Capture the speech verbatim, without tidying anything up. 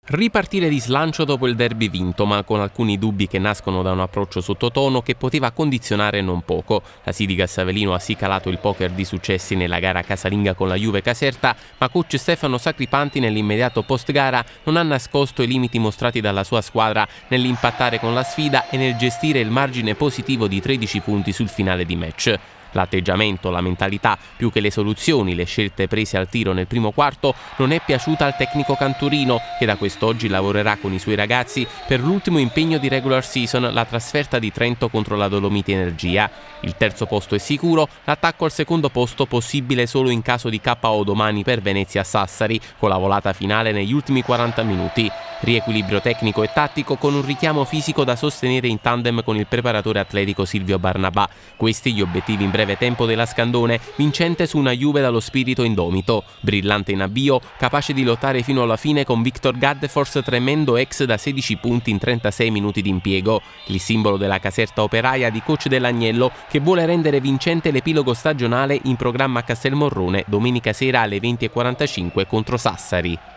Ripartire di slancio dopo il derby vinto, ma con alcuni dubbi che nascono da un approccio sottotono che poteva condizionare non poco. La Sidigas Avellino ha sì calato il poker di successi nella gara casalinga con la Juve Caserta, ma coach Stefano Sacripanti nell'immediato post gara non ha nascosto i limiti mostrati dalla sua squadra nell'impattare con la sfida e nel gestire il margine positivo di tredici punti sul finale di match. L'atteggiamento, la mentalità, più che le soluzioni, le scelte prese al tiro nel primo quarto, non è piaciuta al tecnico canturino, che da quest'oggi lavorerà con i suoi ragazzi per l'ultimo impegno di regular season, la trasferta di Trento contro la Dolomiti Energia. Il terzo posto è sicuro, l'attacco al secondo posto possibile solo in caso di K O domani per Venezia Sassari, con la volata finale negli ultimi quaranta minuti. Riequilibrio tecnico e tattico con un richiamo fisico da sostenere in tandem con il preparatore atletico Silvio Barnabà. Questi gli obiettivi in breve tempo della Scandone, vincente su una Juve dallo spirito indomito, brillante in avvio, capace di lottare fino alla fine con Victor Gaddefors tremendo ex da sedici punti in trentasei minuti di impiego, il simbolo della Caserta operaia di coach Dell'Agnello che vuole rendere vincente l'epilogo stagionale in programma a Castelmorrone domenica sera alle venti e quarantacinque contro Sassari.